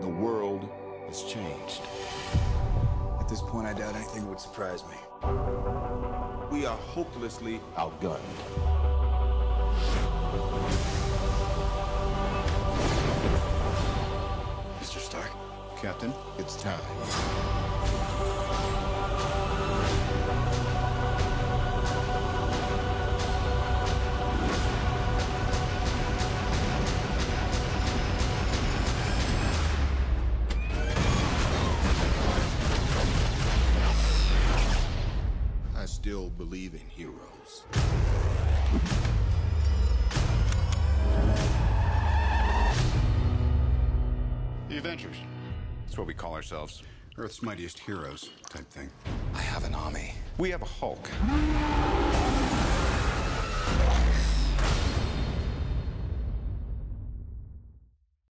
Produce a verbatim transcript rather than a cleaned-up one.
The world has changed. At this point, I doubt anything would surprise me. We are hopelessly outgunned. Mister Stark? Captain, it's time. I still believe in heroes. The Avengers. That's what we call ourselves. Earth's mightiest heroes type thing. I have an army. We have a Hulk.